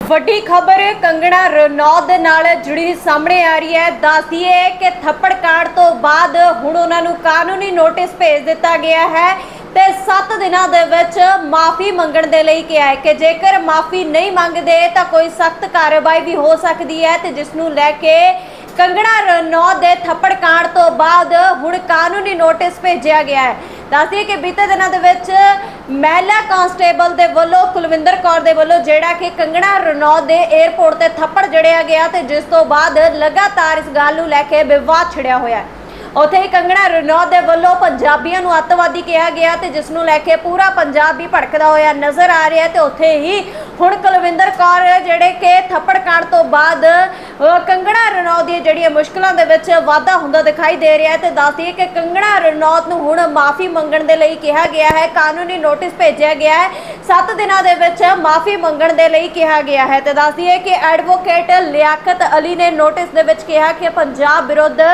ਵੱਡੀ खबर कंगना रनौत दे नाल जुड़ी सामने आ रही है। दस दिए कि थप्पड़ कांड तो बाद हुण उन्हां नूं कानूनी नोटिस भेज दिता गया है ते 7 दिनां दे विच माफ़ी मंगण दे लई कहा है कि जेकर माफ़ी नहीं मंगदे तां कोई सख्त कार्रवाई भी हो सकदी है ते जिस नूं लैके कंगना रनौत दे थप्पड़ कांड तो बाद हुण कानूनी नोटिस भेजिया गया है। दस दिए कि बीते दिनों के महिला कांस्टेबल दे वल्लों कुलविंदर कौर दे वल्लों जिहड़ा कि कंगना रनौत दे एयरपोर्ट ते थप्पड़ जड़िया गया ते जिस तो बाद लगातार इस गल नूं लैके विवाद छिड़िया होया है। उत्थे ही कंगना रनौत दे वल्लों पंजाबियों नूं अतवादी कहा गया ते जिस नूं लैके पूरा पंजाब भी भड़कदा होया नज़र आ रहा है। ते उत्थे ही हुण कुलविंदर कौर जिहड़े कि थप्पड़ कांड तो बाद कंगना रनौत दी जिहड़ियां मुश्किलां दे विच वाधा हुंदा दिखाई दे रहा है। ते दस दईए कि कंगना रनौत नूं हुण माफ़ी मंगण दे लई कहा गया है, कानूनी नोटिस भेजिया गया है, 7 दिनां दे विच माफ़ी मंगण दे लई कहा गया है। ते दस दईए कि एडवोकेट लियाकत अली ने नोटिस दे विच कहा कि पंजाब विरुद्ध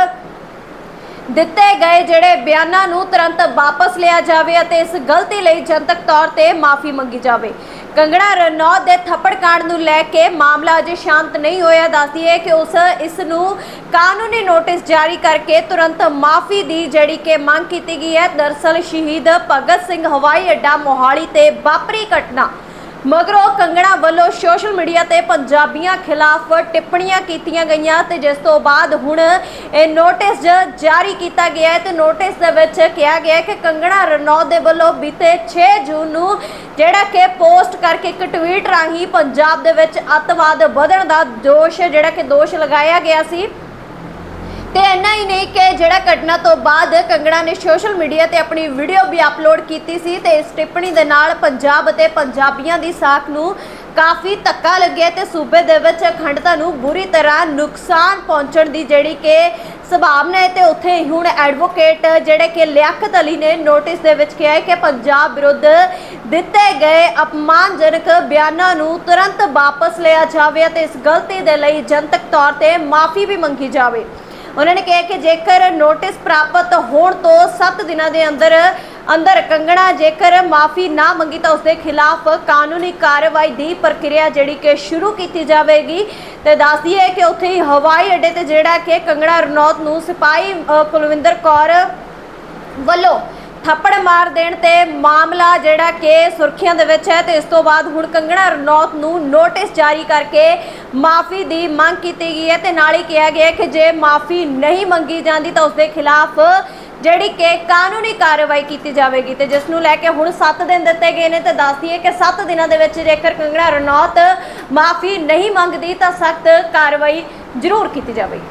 दिते गए जिहड़े बयानां नूं तुरंत वापस लिया जावे अते इस गलती लई जनतक तौर ते माफ़ी मंगी जावे। कंगना रनौत दे थप्पड़ कांड नूं लैके मामला अजे शांत नहीं होया। दस दईए कि इस नूं कानूनी नोटिस जारी करके तुरंत माफ़ी दी जिहड़ी कि मंग कीती गई है। दरअसल शहीद भगत सिंह हवाई अड्डा मोहाली ते वापरी घटना मगरों कंगना वालों सोशल मीडिया ते पंजाबियों खिलाफ टिप्पणियां कीतियां गईयां ते जिस तो बाद हुण ये नोटिस जारी किया गया है। तो नोटिस दे विच कहा गया है कि कंगना रनौत दे वल्लों बीते 6 जून नूं जिहड़ा कि पोस्ट करके एक ट्वीट राही पंजाब दे विच अतवाद वधण दा दोष लगाया गया सी। ते इन्ना ही नहीं कि जिहड़ा घटना तो बाद कंगना ने सोशल मीडिया ते अपनी वीडियो भी अपलोड की सी ते इस टिप्पणी दे नाल पंजाब ते पंजाबियों की साख नूं काफ़ी धक्का लग्या ते सूबे दे विच अखंडता नूं बुरी तरह नुकसान पहुंचण दी जिहड़ी कि संभावना है। ते उत्थे हुण एडवोकेट जिहड़े कि लियाकत अली ने नोटिस दे विच कहा है कि पंजाब विरुद्ध दिते गए अपमानजनक बयानां नूं तुरंत वापस लिया जावे ते इस गलती दे लई जनतक तौर ते माफ़ी भी मंगी जावे। उन्होंने कहा कि जेकर नोटिस प्राप्त होने तो 7 दिनों के अंदर कंगना जेकर माफ़ी ना मंगी तो उसके खिलाफ कानूनी कार्रवाई की प्रक्रिया जिहड़ी कि शुरू की जाएगी। तो दस दिए कि उत्थे ही हवाई अड्डे ते जिहड़ा कि कंगना रनौत नूं सिपाही कुलविंदर कौर वल्लों थप्पड़ मार देण ते मामला जिहड़ा कि सुर्खियां दे विच है। तो इस तो बाद हुण कंगना रनौत नूं नोटिस जारी करके माफ़ी दी मंग की गई है। तो नाल ही कहा गया कि जे माफ़ी नहीं मंगी जाती तो उसके खिलाफ जिहड़ी कि कानूनी कार्रवाई की जाएगी। तो जिस नूं लैके हुण 7 दिन दिते गए हैं। तो दस दिए कि 7 दिनों के विच जेकर कंगना रनौत माफ़ी नहीं मंगती तो सख्त कार्रवाई जरूर की जाएगी।